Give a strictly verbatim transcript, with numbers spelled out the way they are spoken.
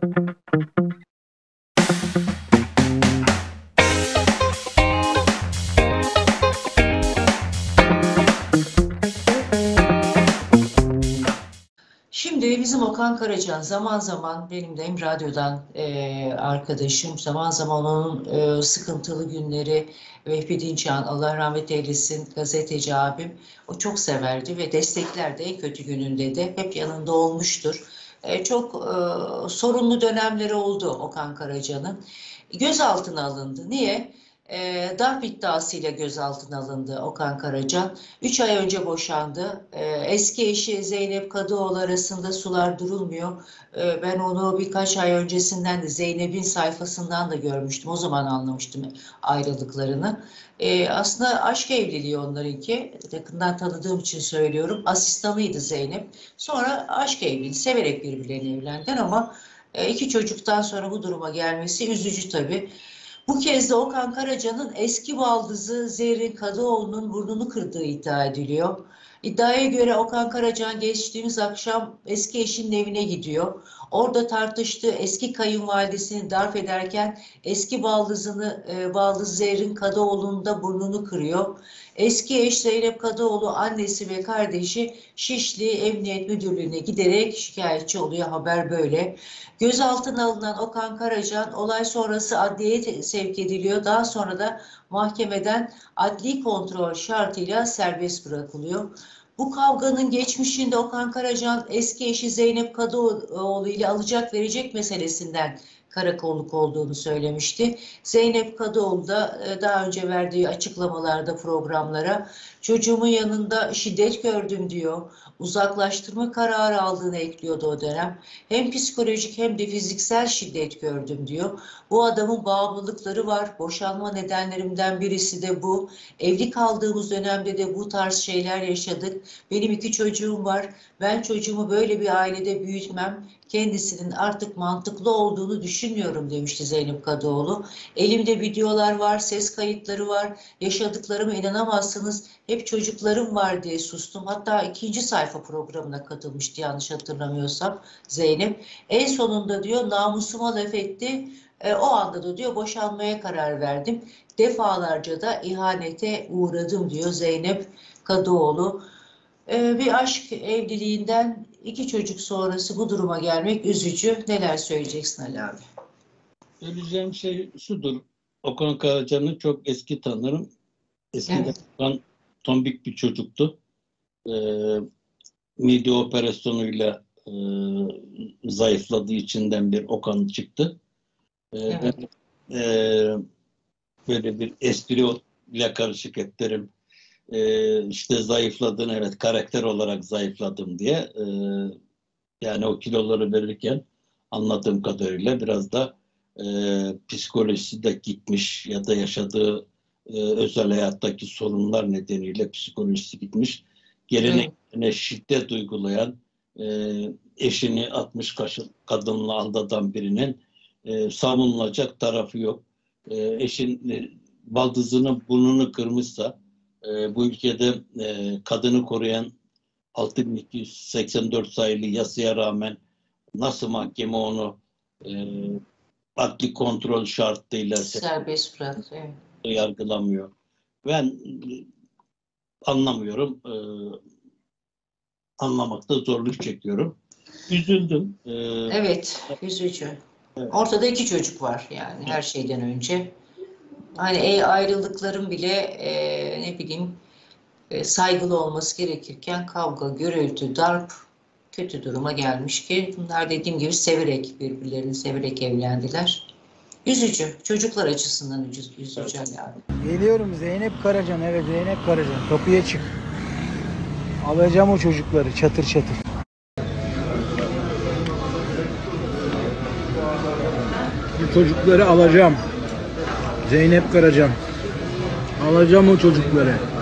Şimdi bizim Okan Karacan zaman zaman benim de hem radyodan e, arkadaşım, zaman zaman onun e, sıkıntılı günleri, Vehbi Dinçağ, Allah rahmet eylesin, gazeteci abim, o çok severdi ve desteklerdi, en kötü gününde de hep yanında olmuştur. E, çok e, sorunlu dönemleri oldu Okan Karacan'ın. Gözaltına alındı. Niye? E, darp iddiasıyla gözaltına alındı Okan Karacan. Üç ay önce boşandı. E, eski eşi Zeynep Kadıoğlu arasında sular durulmuyor. E, ben onu birkaç ay öncesinden de Zeynep'in sayfasından da görmüştüm. O zaman anlamıştım ayrılıklarını. E, aslında aşk evliliği onlarınki. Yakından tanıdığım için söylüyorum. Asistanıydı Zeynep. Sonra aşk evliliği. Severek birbirlerine evlendiler ama e, iki çocuktan sonra bu duruma gelmesi üzücü tabii. Bu kez de Okan Karacan'ın eski baldızı Zerrin Kadıoğlu'nun burnunu kırdığı iddia ediliyor. İddiaya göre Okan Karacan geçtiğimiz akşam eski eşinin evine gidiyor. Orada tartıştığı eski kayınvalidesini darp ederken eski baldızını, e, baldız Zerrin Kadıoğlu'nun da burnunu kırıyor. Eski eş Zeynep Kadıoğlu, annesi ve kardeşi Şişli Emniyet Müdürlüğü'ne giderek şikayetçi oluyor. Haber böyle. Gözaltına alınan Okan Karacan olay sonrası adliyeye sevk ediliyor. Daha sonra da mahkemeden adli kontrol şartıyla serbest bırakılıyor. Bu kavganın geçmişinde Okan Karacan eski eşi Zeynep Kadıoğlu ile alacak verecek meselesinden karakolluk olduğunu söylemişti. Zeynep Kadıoğlu da daha önce verdiği açıklamalarda programlara çocuğumun yanında şiddet gördüm diyor. Uzaklaştırma kararı aldığını ekliyordu o dönem. Hem psikolojik hem de fiziksel şiddet gördüm diyor. Bu adamın bağımlılıkları var. Boşanma nedenlerimden birisi de bu. Evli kaldığımız dönemde de bu tarz şeyler yaşadık. Benim iki çocuğum var. Ben çocuğumu böyle bir ailede büyütmem. Kendisinin artık mantıklı olduğunu düşünmüyorum demişti Zeynep Kadıoğlu. Elimde videolar var, ses kayıtları var. Yaşadıklarıma inanamazsınız. Hep çocuklarım var diye sustum. Hatta ikinci sayfa programına katılmıştı yanlış hatırlamıyorsam Zeynep. En sonunda diyor namusuma laf etti. E, o anda da diyor boşanmaya karar verdim. Defalarca da ihanete uğradım diyor Zeynep Kadıoğlu. E, bir aşk evliliğinden iki çocuk sonrası bu duruma gelmek üzücü. Neler söyleyeceksin Ali abi? Söyleyeceğim şey şudur. Okan Karacan'ı çok eski tanırım. Eskiden evet. Tombik bir çocuktu. E, mide operasyonuyla e, zayıfladığı içinden bir Okan çıktı. E, evet. e, böyle bir espriyle karışık ettirim. E, işte zayıfladın, evet, karakter olarak zayıfladım diye. E, yani o kiloları verirken anladığım kadarıyla biraz da e, psikolojisi de gitmiş ya da yaşadığı e, özel hayattaki sorunlar nedeniyle psikolojisi gitmiş. Geleneklerine şiddet uygulayan, e, eşini altmış kadınla aldatan birinin e, savunulacak tarafı yok. E, eşin e, baldızının burnunu kırmışsa e, bu ülkede e, kadını koruyan altı bin iki yüz seksen dört sayılı yasaya rağmen nasıl mahkeme onu e, adli kontrol şartıyla serbest bıraktı, evet, yargılamıyor? Ben e, anlamıyorum. E, anlamakta zorluk çekiyorum. Üzüldüm. E, evet, üzücü. Evet. Ortada iki çocuk var yani her şeyden önce. Hani ayrılıkların bile e, ne bileyim e, saygılı olması gerekirken kavga, gürültü, darp kötü duruma gelmiş ki bunlar dediğim gibi severek birbirlerini severek evlendiler. Üzücü. Çocuklar açısından üzücü, üzücü abi. Geliyorum Zeynep Karacan. Evet Zeynep Karacan. Kapıya çık. Alacağım o çocukları çatır çatır. Bu çocukları alacağım. Zeynep Karacan. Alacağım o çocukları.